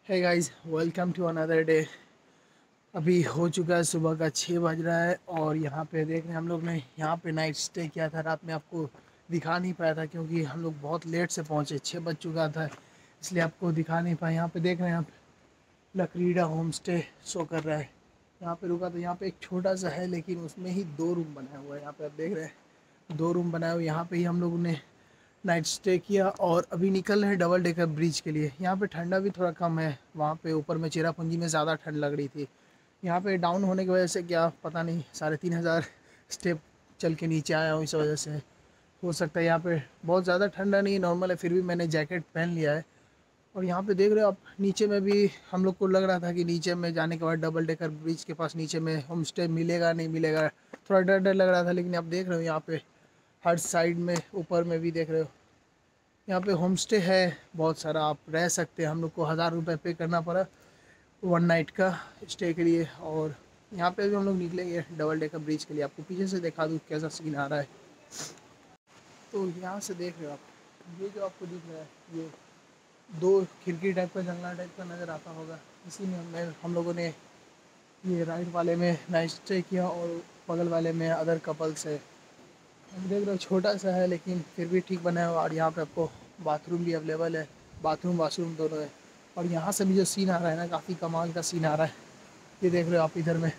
है guys, welcome to another day. अभी हो चुका है सुबह का 6 बज रहा है और यहाँ पे देख रहे हैं हम लोग ने यहाँ पे नाइट स्टे किया था। रात में आपको दिखा नहीं पाया था क्योंकि हम लोग बहुत लेट से पहुँचे, 6 बज चुका था, इसलिए आपको दिखा नहीं पाए। यहाँ पे देख रहे हैं आप, लकड़ीडा होम स्टे शो कर रहा है। यहाँ पे रुका तो यहाँ पे एक छोटा सा है लेकिन उसमें ही 2 रूम बनाया हुआ है। यहाँ पे आप देख रहे हैं 2 रूम बनाए हुए, यहाँ पे ही हम लोगों ने नाइट स्टे किया और अभी निकल रहे हैं डबल डेकर ब्रिज के लिए। यहाँ पे ठंडा भी थोड़ा कम है, वहाँ पे ऊपर में चेरापूंजी में ज़्यादा ठंड लग रही थी। यहाँ पे डाउन होने की वजह से क्या पता नहीं, 3500 स्टेप चल के नीचे आया हूँ, इस वजह से हो सकता है। यहाँ पे बहुत ज़्यादा ठंडा नहीं, नॉर्मल है, फिर भी मैंने जैकेट पहन लिया है। और यहाँ पे देख रहे हो आप, नीचे में भी हम लोग को लग रहा था कि नीचे में जाने के बाद डबल डेकर ब्रिज के पास नीचे में होम स्टे मिलेगा नहीं मिलेगा, थोड़ा डर डर लग रहा था। लेकिन आप देख रहे हो यहाँ पे हर साइड में, ऊपर में भी देख रहे हो, यहाँ पे होम स्टे है बहुत सारा, आप रह सकते हैं। हम लोग को 1000 रुपये पे करना पड़ा 1 नाइट का स्टे के लिए। और यहाँ पे भी हम लोग निकलेंगे डबल डेकर ब्रिज के लिए। आपको पीछे से दिखा दूँ कैसा सीन आ रहा है। तो यहाँ से देख रहे हो आप, ये जो आपको दिख रहा है, ये 2 खिड़की टाइप का, जंगला टाइप का नज़र आता होगा। इसी में हम लोगों ने ये राइट वाले में नाइट स्टे किया और बगल वाले में अदर कपल्स है। हम देख रहे हो छोटा सा है लेकिन फिर भी ठीक बना है। और यहाँ पे आपको बाथरूम भी अवेलेबल है, बाथरूम वाशरूम दोनों है। और यहाँ से भी जो सीन आ रहा है ना, काफ़ी कमाल का सीन आ रहा है। ये देख रहे हो आप, इधर में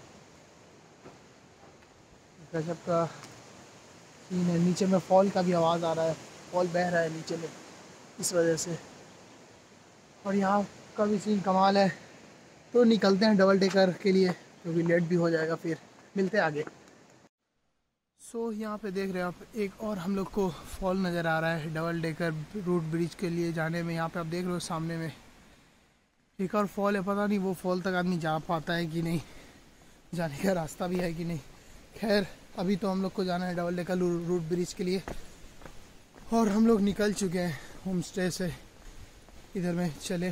गजब का सीन है। नीचे में फॉल का भी आवाज़ आ रहा है, फॉल बह रहा है नीचे में, इस वजह से। और यहाँ का भी सीन कमाल है। तो निकलते हैं डबल डेकर के लिए क्योंकि लेट भी हो जाएगा, फिर मिलते हैं आगे। यहाँ पे देख रहे हो आप, एक और हम लोग को फॉल नज़र आ रहा है डबल डेकर रूट ब्रिज के लिए जाने में। यहाँ पे आप देख रहे हो सामने में एक और फॉल है, पता नहीं वो फॉल तक आदमी जा पाता है कि नहीं, जाने का रास्ता भी है कि नहीं। खैर, अभी तो हम लोग को जाना है डबल डेकर रूट ब्रिज के लिए और हम लोग निकल चुके हैं होम स्टे से। इधर में चले,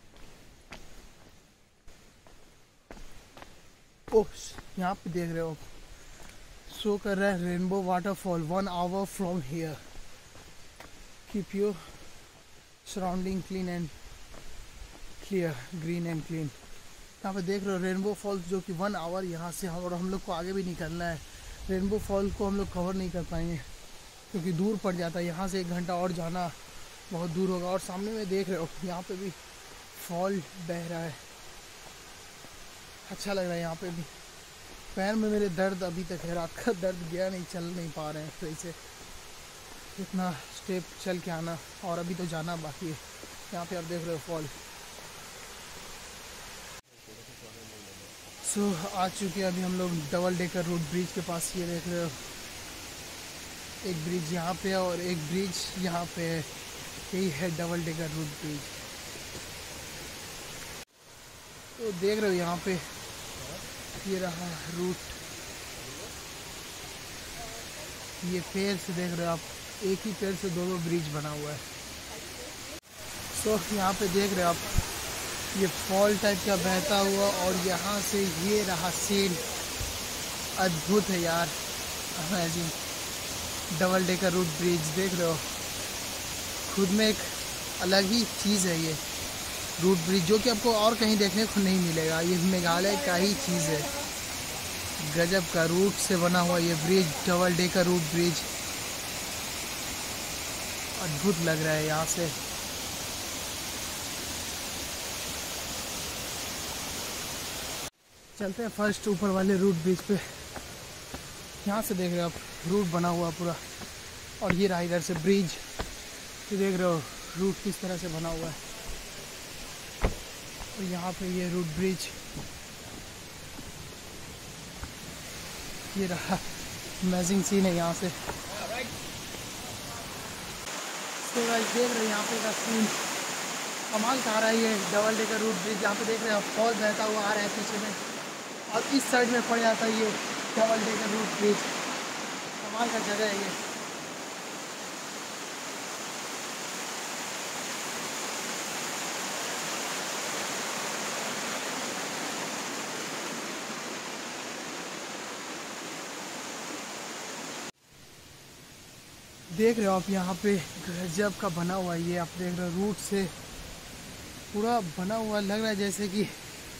ओह यहाँ पे देख रहे हो शो कर रहा है rainbow waterfall 1 hour from here, keep your surrounding clean and clear, green and clean. यहाँ पे देख रहे हो रेनबो फॉल्स, जो कि 1 आवर यहाँ से, और हम लोग को आगे भी निकलना है। रेनबो फॉल को हम लोग कवर नहीं कर पाएंगे क्योंकि दूर पड़ जाता है, यहाँ से 1 घंटा और जाना बहुत दूर होगा। और सामने में देख रहे हो यहाँ पे भी फॉल बह रहा है, अच्छा लग रहा है। यहाँ पे भी पैर में मेरे दर्द अभी तक है, रात का दर्द गया नहीं, चल नहीं पा रहे हैं सही से, इतना स्टेप चल के आना और अभी तो जाना बाकी है। यहाँ पे आप देख रहे हो फॉल। आ चुके हैं अभी हम लोग डबल डेकर रूट ब्रिज के पास। ये देख रहे हो, एक ब्रिज यहाँ पे है और एक ब्रिज यहाँ पे है, यही है डबल डेकर रूट ब्रिज। तो देख रहे हो यहाँ पे ये रहा रूट, ये पेड़ से देख रहे हो आप, एक ही पेड़ से 2 ब्रिज बना हुआ है। यहाँ पे देख रहे हो आप, ये फॉल टाइप का बहता हुआ और यहाँ से ये रहा सीन, अद्भुत है यार, amazing. Double decker root bridge देख रहे हो, खुद में एक अलग ही चीज़ है ये रूट ब्रिज, जो कि आपको और कहीं देखने को नहीं मिलेगा। ये मेघालय का ही चीज़ है, गजब का रूट से बना हुआ ये bridge, double decker root bridge, अद्भुत लग रहा है यहाँ से। चलते हैं फर्स्ट ऊपर वाले रूट ब्रिज पे। यहाँ से देख रहे हो आप, रूट बना हुआ पूरा, और ये रहा इधर से ब्रिज। ये देख रहे हो रूट किस तरह से बना हुआ है, और यहाँ पे ये रूट ब्रिज, ये रहा, अमेजिंग सीन है यहाँ से। तो गाइस देख रहे हो यहाँ पे का सीन कमाल का आ रहा है, ये डबल डेकर रूट ब्रिज। यहाँ पे देख रहे हो फॉल बहता हुआ आ रहा है पीछे में, और इस साइड में पड़ जाता है ये डबल डेकर रूट ब्रिज। कमाल का जगह है ये। देख रहे हो आप यहाँ पे गजब का बना हुआ है ये, आप देख रहे हो रूट से पूरा बना हुआ लग रहा है जैसे कि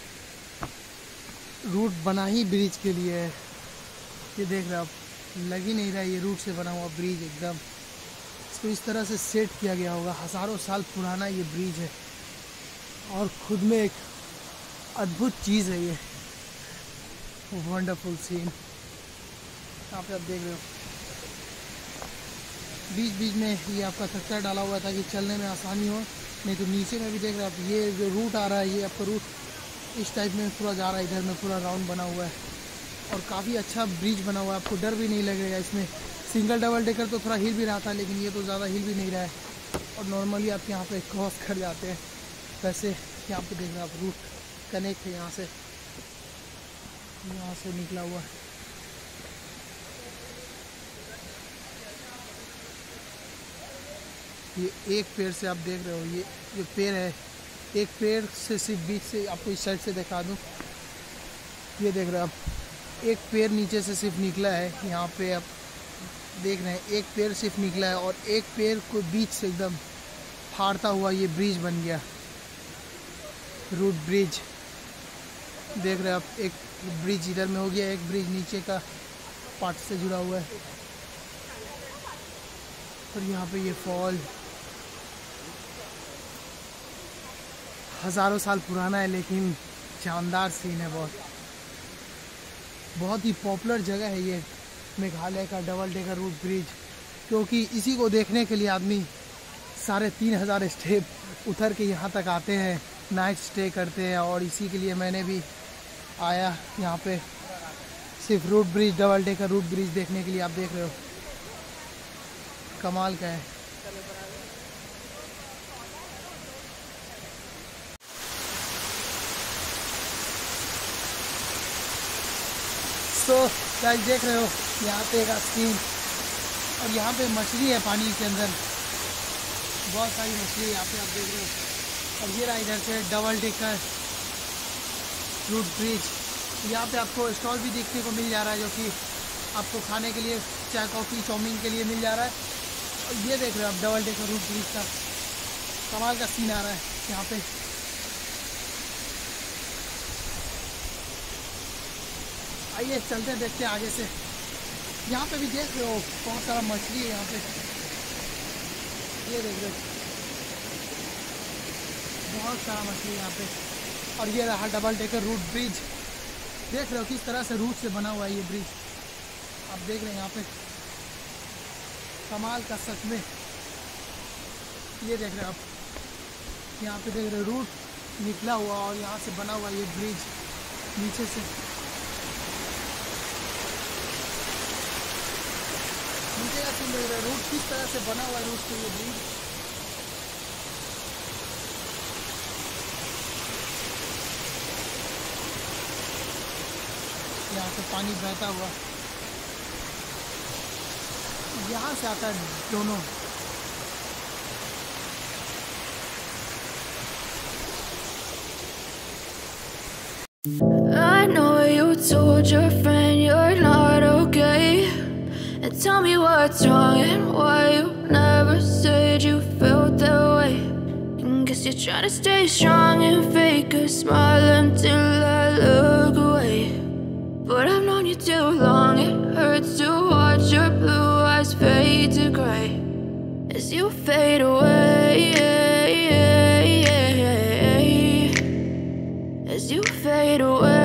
रूट बना ही ब्रिज के लिए है। ये देख रहे हो आप, लग ही नहीं रहा ये रूट से बना हुआ ब्रिज एकदम। इसको इस तरह से सेट किया गया होगा, हज़ारों साल पुराना ये ब्रिज है और खुद में एक अद्भुत चीज़ है ये, वंडरफुल सीन। यहाँ पे आप देख रहे हो बीच बीच में ये आपका खच्चर डाला हुआ था कि चलने में आसानी हो। नहीं तो नीचे में भी देख रहे हो आप, ये जो रूट आ रहा है ये आपका रूट इस टाइप में पूरा जा रहा है, इधर में पूरा राउंड बना हुआ है और काफ़ी अच्छा ब्रिज बना हुआ है। आपको डर भी नहीं लगेगा इसमें। सिंगल डबल डेकर तो थोड़ा हिल भी रहा था, लेकिन ये तो ज़्यादा हिल भी नहीं रहा है और नॉर्मली आप यहाँ पे क्रॉस कर जाते हैं। वैसे यहाँ पे देख रहे हैं आप, रूट कनेक्ट है यहाँ से निकला हुआ है। ये एक पेड़ से आप देख रहे हो, ये पेड़ है, एक पेड़ से सिर्फ बीच से आपको इस साइड से दिखा दूँ। ये देख रहे हो आप, एक पेड़ नीचे से सिर्फ निकला है। यहाँ पे आप देख रहे हैं एक पेड़ सिर्फ निकला है और एक पेड़ को बीच से एकदम फाड़ता हुआ ये ब्रिज बन गया, रूट ब्रिज। देख रहे हैं आप, एक ब्रिज इधर में हो गया, एक ब्रिज नीचे का पार्ट से जुड़ा हुआ है और यहाँ पे ये फॉल हज़ारों साल पुराना है लेकिन शानदार सीन है। बहुत ही पॉपुलर जगह है ये मेघालय का डबल डेकर रूट ब्रिज, क्योंकि इसी को देखने के लिए आदमी 3500 स्टेप उतर के यहाँ तक आते हैं, नाइट स्टे करते हैं। और इसी के लिए मैंने भी आया यहाँ पे सिर्फ root bridge, double decker root bridge देखने के लिए। आप देख रहे हो कमाल का है। तो गाइस देख रहे हो यहाँ पे एक स्क्रीन और यहाँ पे मछली है पानी के अंदर, बहुत सारी मछली यहाँ पे आप देख रहे हो। और ये रहा इधर से डबल डेकर रूट ब्रिज। यहाँ पे आपको स्टॉल भी देखने को मिल जा रहा है जो कि आपको खाने के लिए चाय कॉफ़ी चाउमीन के लिए मिल जा रहा है। और ये देख रहे हो आप डबल डेकर रूट ब्रिज का कमाल का सीन आ रहा है यहाँ पे। आइए चलते हैं, देखते हैं आगे से। यहाँ पे भी देख रहे हो बहुत सारा मछली है यहाँ पे, ये देख रहे हो बहुत सारा मछली यहाँ पे। और ये रहा डबल डेकर रूट ब्रिज। देख रहे हो किस तरह से रूट से बना हुआ है ये ब्रिज, आप देख रहे हैं यहाँ पे कमाल का सच में। ये देख रहे हो आप, यहाँ पे देख रहे हो रूट निकला हुआ और यहाँ से बना हुआ ये ब्रिज नीचे से। नीचे का सीन देख रहे हो, रूट किस तरह से बना हुआ है, रूट से ये ब्रिज। यहाँ से पानी बहता हुआ यहाँ से आता है दोनों। I know you told your friend you're not okay, and tell me what's wrong and why you never said you felt that way. And guess you're trying to stay strong and fake a smile until I look away. But I've known you too long, it hurts to watch your blue eyes fade to gray as you fade away, as you fade away.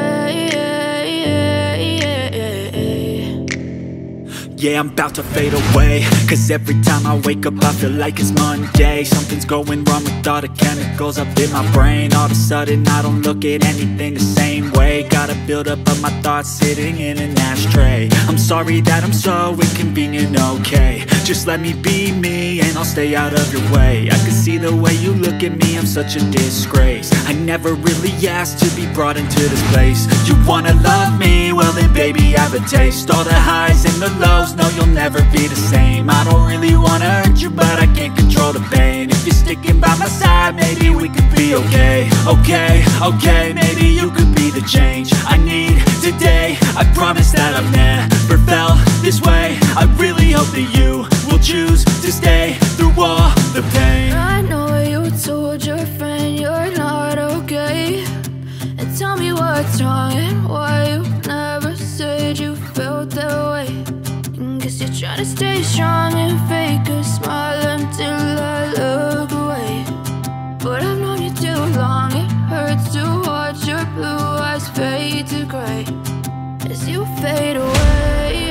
Yeah, I'm about to fade away, cause every time I wake up I feel like it's Monday. Something's going wrong with all the chemicals up in my brain. All of a sudden I don't look at anything the same way. Got a buildup of my thoughts sitting in an ashtray. I'm sorry that I'm so inconvenient, okay. Just let me be me and I'll stay out of your way. I can see the way you look at me, I'm such a disgrace. I never really asked to be brought into this place. You wanna love me? Well then baby have a taste. All the highs and the lows, no you'll never be the same. I don't really wanna hurt you but I can't control the pain. If you're sticking by my side maybe we could be okay. Okay, okay, maybe you could be the change I need today. I promise that I've never felt this way. I really hope that you will choose to stay through all the pain. I know you told your friend you're not wrong and why you never said you felt that way. Guess you're trying to stay strong and fake a smile until I look away. But I've known you too long, it hurts to watch your blue eyes fade to gray as you fade away.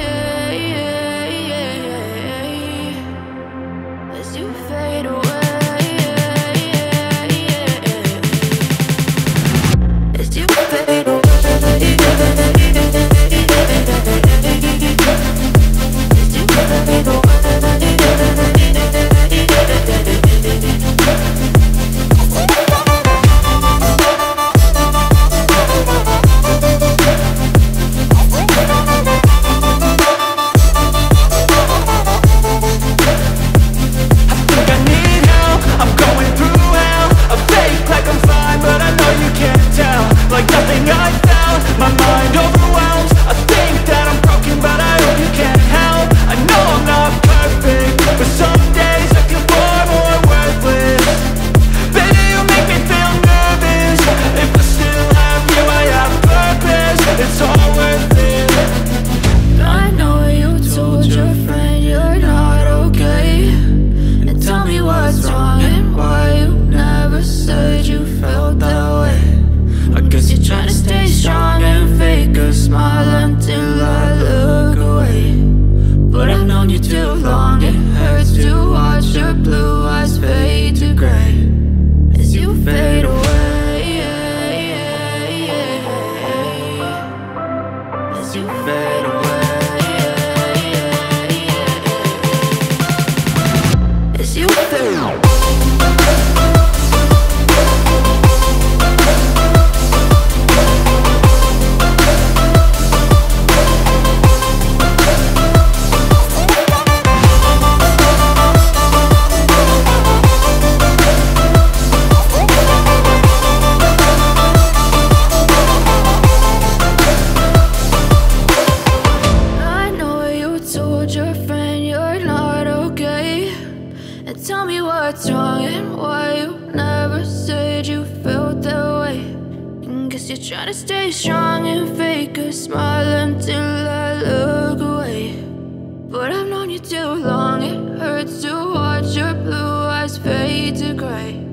As you fade away. As you fade away. Like nothing I found, my mind overwhelms. I think that I'm broken, but I hope you can't help. I know I'm not perfect, but some days I feel far more worthless. Baby, you make me feel nervous. If I still have you, I have purpose. It's all worth it. I know you told your friend you're not okay, and tell me what's wrong and why you never said you felt that way. I guess you're trying to stay strong and fake a smile until I look away. But I've known you too long, it hurts to watch your blue eyes fade to gray as you fade away. As you fade away. As you fade away. Tell me what's wrong and why you never said you felt that way. Guess you're trying to stay strong and fake a smile until I look away. But I've known you too long, it hurts to watch your blue eyes fade to gray.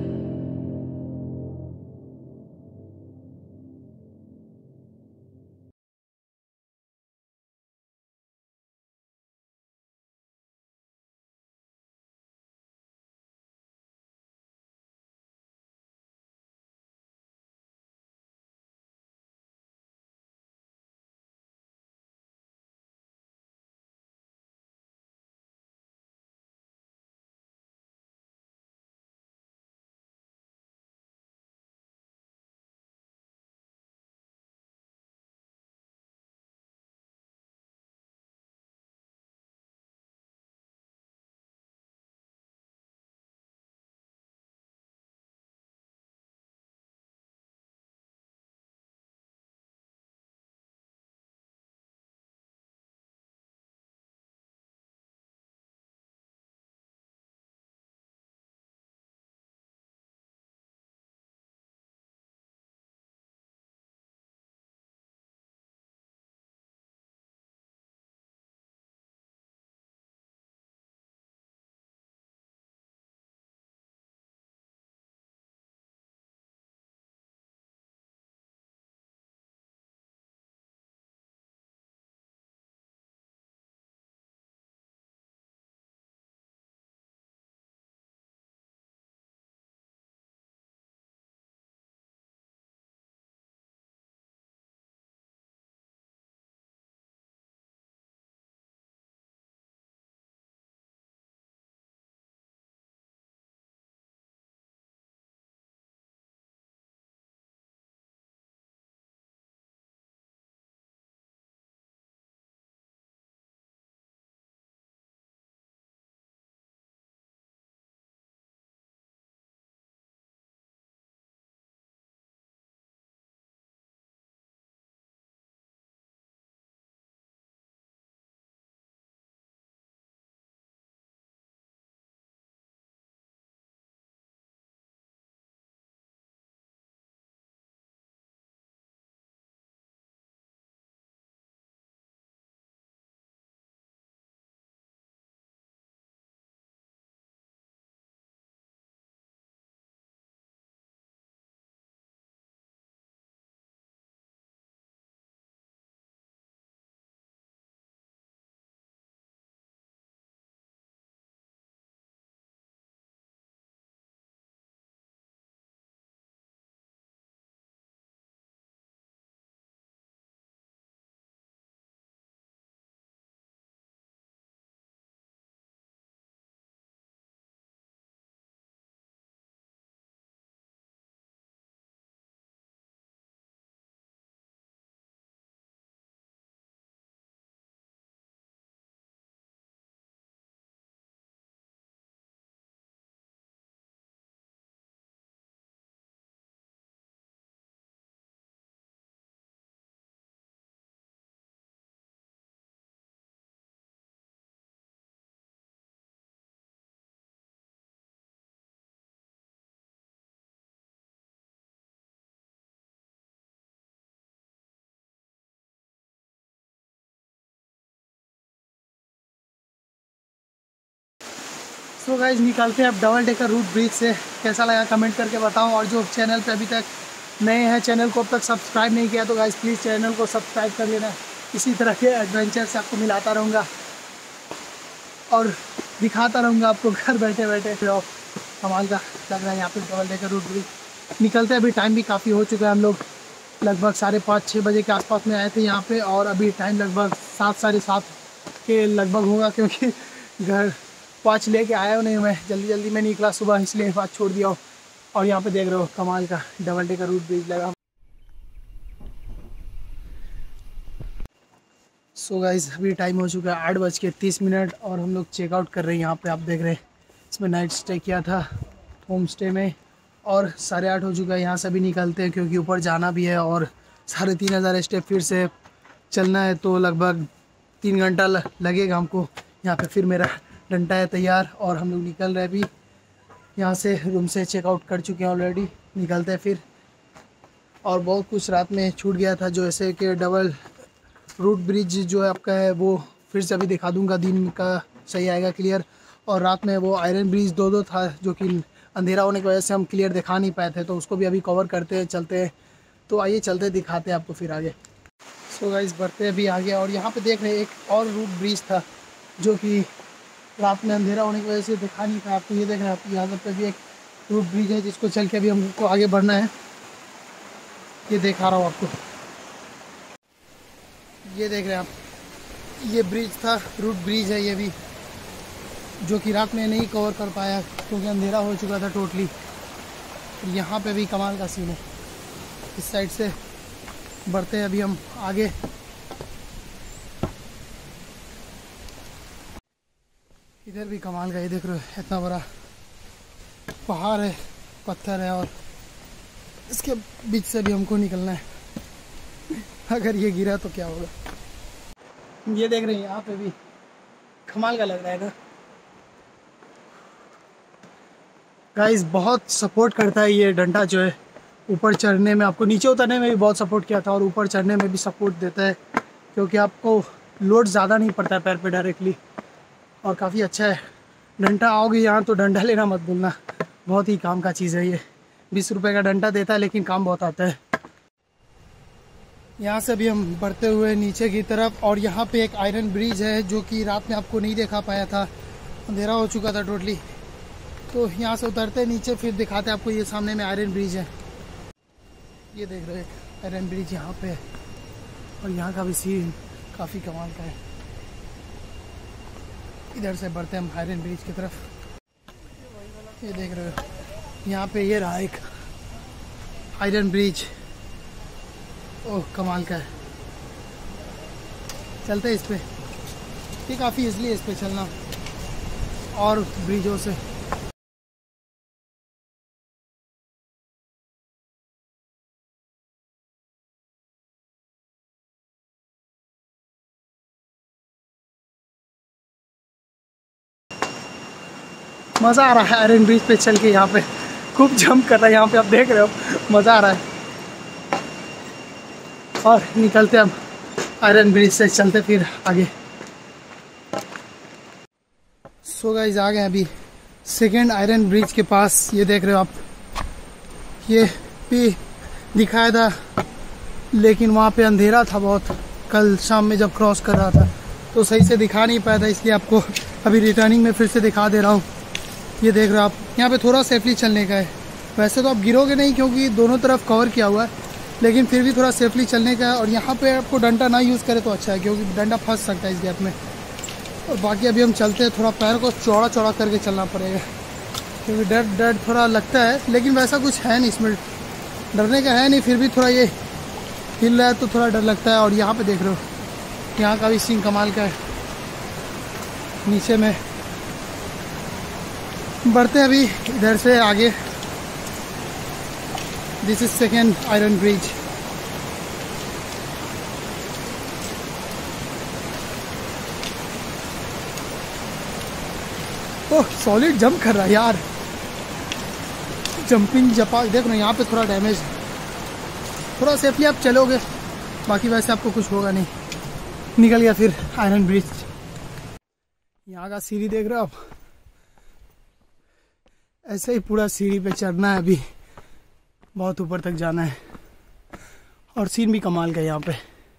So guys निकलते हैं अब double decker root bridge से। कैसा लगा comment करके बताओ, और जो चैनल पे अभी तक नए हैं, चैनल को अब तक सब्सक्राइब नहीं किया तो गाइस प्लीज़ चैनल को सब्सक्राइब कर लेना। इसी तरह के एडवेंचर से आपको मिलाता रहूँगा और दिखाता रहूँगा आपको घर बैठे बैठे। कमाल का लग रहा है यहाँ पे डबल डेकर रूट ब्रिज। निकलते अभी टाइम भी काफ़ी हो चुका है, हम लोग लगभग 5:30-6 बजे के आसपास में आए थे यहाँ पे, और अभी टाइम लगभग 7-7:30 के लगभग होगा, क्योंकि घर वॉच लेके आया हूँ नहीं, मैं जल्दी में निकला सुबह, इसलिए वॉच छोड़ दिया हूँ। और यहाँ पे देख रहे हो कमाल का डबल डेकर रूट ब्रिज लगा। सो गाइस अभी टाइम हो चुका है 8:30 और हम लोग चेकआउट कर रहे हैं। यहाँ पे आप देख रहे हैं इसमें नाइट स्टे किया था होम स्टे में, और 8:30 हो चुका है। यहाँ से भी निकलते हैं क्योंकि ऊपर जाना भी है और 3500 स्टेप फिर से चलना है, तो लगभग 3 घंटा लगेगा हमको। यहाँ पे फिर मेरा डंडा है तैयार और हम लोग निकल रहे हैं अभी यहाँ से। रूम से चेकआउट कर चुके हैं ऑलरेडी, निकलते हैं फिर। और बहुत कुछ रात में छूट गया था, जो ऐसे कि डबल रूट ब्रिज जो है आपका है वो फिर से अभी दिखा दूंगा, दिन का सही आएगा क्लियर। और रात में वो आयरन ब्रिज 2 था, जो कि अंधेरा होने की वजह से हम क्लियर दिखा नहीं पाए थे, तो उसको भी अभी कवर करते हैं चलते हैं। तो आइए चलते दिखाते हैं आपको फिर आगे। सो गाइस बढ़ते अभी आगे, और यहाँ पे देख रहे हैं एक और रूट ब्रिज था जो कि रात में अंधेरा होने की वजह से दिखा नहीं था आपको। ये देख रहे हैं आप, यहाँ पे भी एक रूट ब्रिज है जिसको चल के अभी हमको आगे बढ़ना है। ये दिखा रहा हूँ आपको, ये देख रहे हैं आप, ये ब्रिज था, रूट ब्रिज है ये भी, जो कि रात में नहीं कवर कर पाया क्योंकि अंधेरा हो चुका था टोटली। यहाँ पे भी कमाल का सीन है। इस साइड से बढ़ते हैं अभी हम आगे। इधर भी कमाल का, ये देख रहे हो इतना बड़ा पहाड़ है, पत्थर है, और इसके बीच से भी हमको निकलना है। अगर ये गिरा तो क्या होगा। ये देख रहे हैं यहाँ पे भी कमाल का लग रहा है ना गाइस। बहुत सपोर्ट करता है ये डंडा जो है ऊपर चढ़ने में, आपको नीचे उतरने में भी बहुत सपोर्ट किया था और ऊपर चढ़ने में भी सपोर्ट देता है, क्योंकि आपको लोड ज़्यादा नहीं पड़ता है पैर पे डायरेक्टली, और काफ़ी अच्छा है। डंडा आओगे यहाँ तो डंडा लेना मत भूलना, बहुत ही काम का चीज़ है ये। 20 रुपये का डंडा देता है लेकिन काम बहुत आता है। यहाँ से भी हम बढ़ते हुए नीचे की तरफ, और यहाँ पे एक आयरन ब्रिज है जो कि रात में आपको नहीं देखा पाया था, अंधेरा हो चुका था टोटली। तो यहाँ से उतरते नीचे फिर दिखाते आपको। ये सामने में आयरन ब्रिज है, ये देख रहे हैं आयरन ब्रिज यहाँ पे, और यहाँ का भी सीन काफ़ी कमाल का है। इधर से बढ़ते हम आयरन ब्रिज की तरफ। ये देख रहे हो यहाँ पे ये रहा एक आयरन ब्रिज, ओह कमाल का है। चलते इस पे, ये काफ़ी इसलिए इस पे चलना और ब्रिजों से। मज़ा आ रहा है आयरन ब्रिज पे चल के, यहाँ पे खूब जंप कर रहा है, यहाँ पे आप देख रहे हो, मज़ा आ रहा है। और निकलते अब आयरन ब्रिज से, चलते फिर आगे। सो गाइस आ गए अभी सेकेंड आयरन ब्रिज के पास। ये देख रहे हो आप, ये भी दिखाया था लेकिन वहाँ पे अंधेरा था बहुत, कल शाम में जब क्रॉस कर रहा था तो सही से दिखा नहीं पाया था, इसलिए आपको अभी रिटर्निंग में फिर से दिखा दे रहा हूँ। ये देख रहे हो आप, यहाँ पे थोड़ा सेफली चलने का है। वैसे तो आप गिरोगे नहीं क्योंकि दोनों तरफ कवर किया हुआ है, लेकिन फिर भी थोड़ा सेफली चलने का है। और यहाँ पे आपको डंडा ना यूज़ करे तो अच्छा है, क्योंकि डंडा फंस सकता है इस गैप में। और बाकी अभी हम चलते हैं, थोड़ा पैर को चौड़ा चौड़ा करके चलना पड़ेगा, क्योंकि डर थोड़ा लगता है, लेकिन वैसा कुछ है नहीं इसमें, डरने का है नहीं। फिर भी थोड़ा ये हिल रहा है तो थोड़ा डर लगता है। और यहाँ पे देख रहे हो, यहाँ का भी सीन कमाल का है। नीचे में बढ़ते अभी इधर से आगे। This is second iron bridge. Oh solid jump कर रहा है यार, जंपिंग जपा। देखो ना यहाँ पे थोड़ा डैमेज है, थोड़ा सेफली आप चलोगे, बाकी वैसे आपको कुछ होगा नहीं। निकल गया फिर आयरन ब्रिज। यहाँ का सीढ़ी देख रहे हो आप, ऐसे ही पूरा सीढ़ी पे चढ़ना है, अभी बहुत ऊपर तक जाना है और सीन भी कमाल का यहाँ पे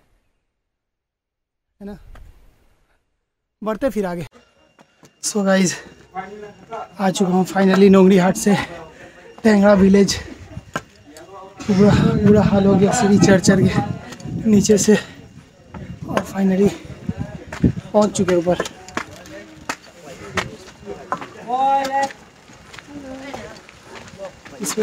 है ना। बढ़ते फिर आगे। सो गाइज आ चुका हूँ फाइनली नोंगरी हाट से टेंगड़ा विलेज। बुरा हाल हो गया सीढ़ी चढ़ के नीचे से और फाइनली पहुँच चुके ऊपर। इस पे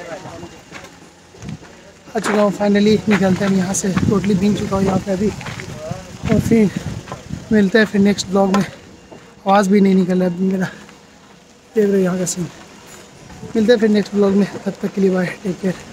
आ चुका हूँ फाइनली। निकलते हैं यहाँ से, टोटली भीग चुका हूँ यहाँ पे अभी। और फिर मिलते हैं फिर नेक्स्ट ब्लॉग में। आवाज़ भी नहीं निकल रहा है मेरा, देख रहे हो यहाँ का सीन। मिलते हैं फिर नेक्स्ट ब्लॉग में, तब तक के लिए बाय, टेक केयर।